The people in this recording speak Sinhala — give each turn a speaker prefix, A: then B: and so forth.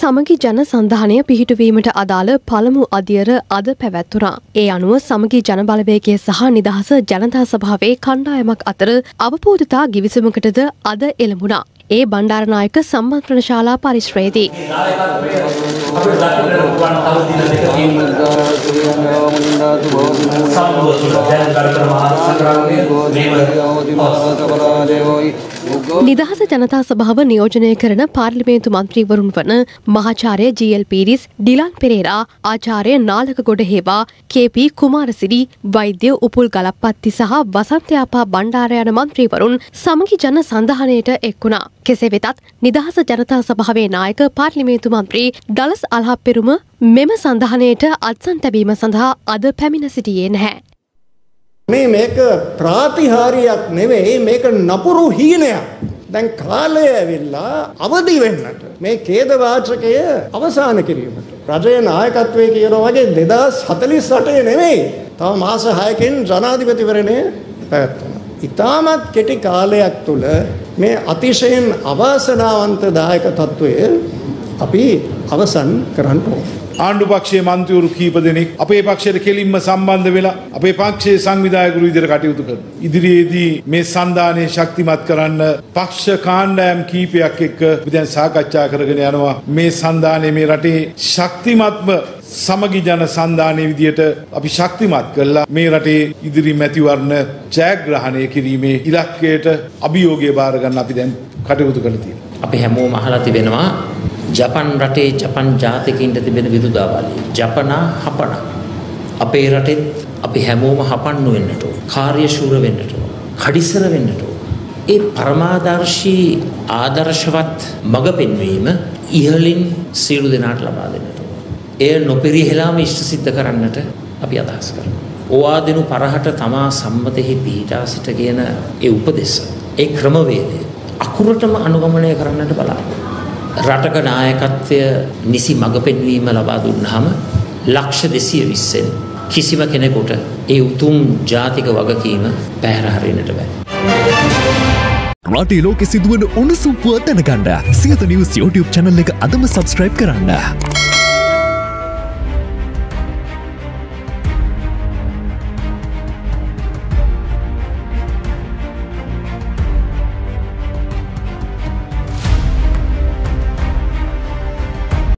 A: සමගි ජන සන්ධානය පිහිටුවීමට අදාළ පළමු අදියර අද පැවැත්වුණා. ඒ අනුව සමගි ජන බලවේගය සහ නිදහස ජනතා සභාවේ කණ්ඩායමක් අතර අවබෝධතා ගිවිසුමකටද අද එළඹුණා. ඒ බණ්ඩාරනායක සම්මන්ත්‍රණ ශාලා පරිශ්‍රයේදී නිදහස ජනතා සභාව නියෝජනය කරන පාර්ලිමේන්තු මන්ත්‍රීවරුන් වන මහාචාර්ය ජී.එල්. පීරිස්, ඩිලන් පෙරේරා, ආචාර්ය නාලක ගොඩහේවා, කේ.පී. කුමාරසිරි, වෛද්‍ය උපුල් ගලප්පත්ති සහ වසන්තයාපා බණ්ඩාර යන මන්ත්‍රීවරුන් සමගි ජන සන්ධානයට එක් වුණා. කෙසේ වෙතත් නිදහස ජනතා සභාවේ නායක පාර්ලිමේන්තු මන්ත්‍රී ඩලස් අල්හප්පෙරුම මෙම සන්ධානයට අත්සන් තැබීම සඳහා අද පැමිණ සිටියේ නැහැ.
B: මේක ප්‍රාතිහාර්යයක් නෙවෙයි, මේක නපුරු හීනයක්. දැන් කාලය ඇවිල්ලා අවදි වෙන්නට මේ ඛේදවාචකය අවසන් කිරීමට රජයේ නායකත්වයේ කියනවා වගේ 2048 නෙවෙයි, තව මාස 6කින් ජනාධිපතිවරණය පැවැත්වෙනවා. ඉතාමත් කෙටි කාලයක් තුල මේ අතිශයින් අවාසනාවන්ත දායක තත්වය අපි අවසන් කරන්න ඕනේ.
C: ආණ්ඩු පක්ෂයේ මන්ත්‍රීවරු කීප දෙනෙක් අපේ පක්ෂයට කෙලින්ම සම්බන්ධ වෙලා අපේ පක්ෂයේ සංවිධායකවරු විදිහට කටයුතු කරනවා. ඉදිරියේදී මේ සන්ධානය ශක්තිමත් කරන්න පක්ෂ කාණ්ඩායම් කීපයක් එක්ක අපි දැන් සාකච්ඡා කරගෙන යනවා. මේ සන්ධානය මේ රටේ ශක්තිමත්ම සමගි ජන සන්ධානයේ විදියට අපි ශක්තිමත් කළා මේ රටේ ඉදිරි මැතිවරණ ජයග්‍රහණය කිරීමේ ඉලක්කයට අභියෝගය බාර ගන්න අපි දැන් කටයුතු කරලා තියෙනවා.
D: අපි හැමෝම අහලා තිබෙනවා ජපන් රටේ ජපන් ජාතිකින්ට තිබෙන විරුදාවාදී ජපනා හපන. අපේ රටෙත් අපි හැමෝම හපන්නු වෙන්නට ඕන. කාර්යශූර වෙන්නට ඕන. කඩිසර වෙන්නට ඕන. ඒ පරමාදර්ශී ආදර්ශවත් මඟ පෙන්වීම ඉහළින් සියලු දෙනාට ලබා දෙන්නට ඕන. එය නොපෙරිහෙලාම ඉෂ්ට සිද්ධ කරන්නට අපි අදහස් කරනවා. ඕවාදෙනු පරහට තමා සම්මතෙහි පිහිටා සිට කියන ඒ උපදෙස්, ඒ ක්‍රමවේදය අකුරටම අනුගමනය කරන්නට බලාපොරොත්තු. රටක නායකත්වය නිසි මඟ පෙන්වීම ලබා දුන්නාම ලක්ෂ 220න් කිසිම කෙනෙකුට ඒ උතුම් ජාතික වගකීම පැහැර හරින්නට බෑ.
E: රටේ ලෝකෙ සිදුවන උණුසුම් පුවත් දැනගන්න සියත නිවුස් YouTube channel එක අදම subscribe කරන්න.